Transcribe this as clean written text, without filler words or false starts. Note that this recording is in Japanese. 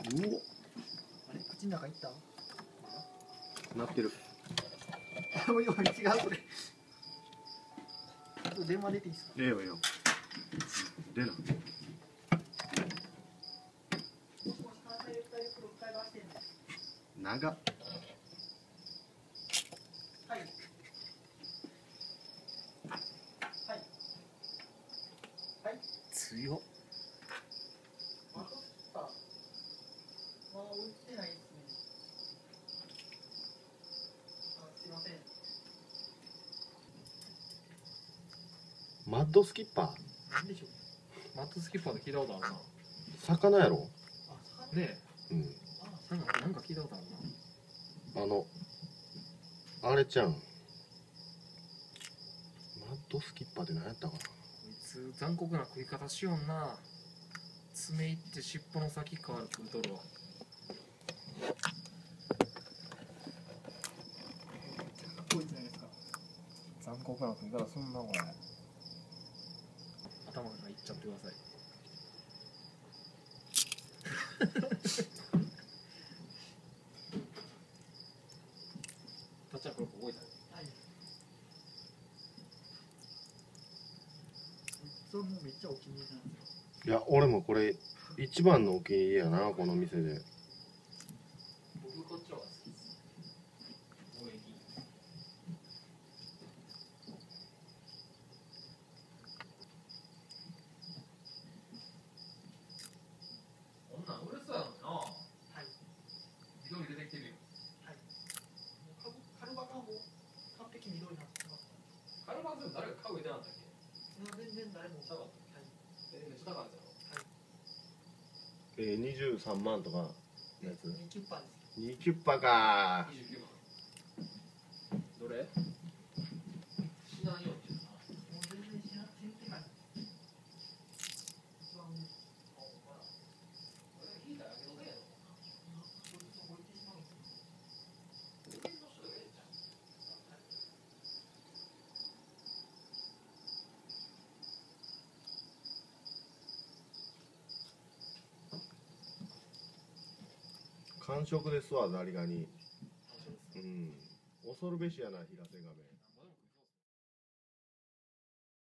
あれ口の中いったなってる。 もう今違うそれ電話出ていいですか。 ええよええよ。出な。長っ。 はいはいはい強っ。 あとさまあ置いてないですね。あすいません。 マッドスキッパー。 なんでしょう。 マットスキッパーで聞いたことあるな。 魚やろ。 あねうん。 え、なんか聞いたことあるな。 あれちゃん。マッドスキッパーって何やったかな。 こいつ残酷な食い方しよんな。爪いって尻尾の先から食うとるわ。 こいつじゃないですか。 残酷な食い方すんなこれ。頭からいっちゃってください。たっちゃんこれ覚えたよ。 はい。それもめっちゃお気に入りなんですよ。 いや、俺もこれ一番のお気に入りやな、この店で。 僕こっちの方が好きです。貿易。こんなんうるさいのにな。 はい。 緑出てきてるよ。 はい。カルバがもう完璧緑なんですよ。 カルバンズ誰か買うてなかったっけ？ 全然誰も。 ちゃうかった。 はい。 めっちゃ高かったやろ。 23万とかのやつ。 2キュッパーですよ。 2キュッパかー。 29万。どれ？死なんようにしてるな。 もう全然知らん先手が一番上。 引いたらやけどでやろ。 こいつを置いてしまうんですよ。 上の人がええじゃん。 完食ですわ、ザリガニ。 楽しみです。 うん。恐るべしやな、平瀬亀。